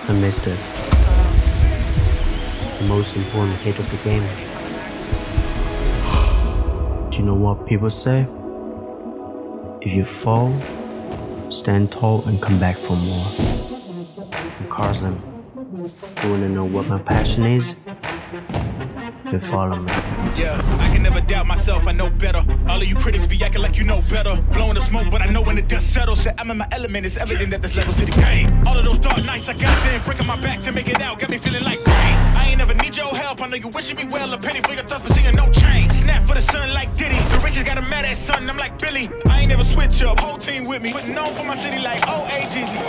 I missed it. The most important hit of the game. Do you know what people say? If you fall, stand tall and come back for more. And Carslen, you wanna know what my passion is? Then follow me. Yeah, I can never doubt myself, I know better. All of you critics be acting like you know better. Blowing the smoke, but I know when the dust settles that I'm in my element. It's evident that this level's to the game. All of those dark nights I got then, breaking my back to make it out, got me feeling like pain. I ain't never need your help, I know you wishing me well. A penny for your thoughts, but seeing no change. Snap for the sun like Diddy. The riches got a mad ass son, I'm like Billy. I ain't never switch up, whole team with me. Putting on for my city like OAGZ.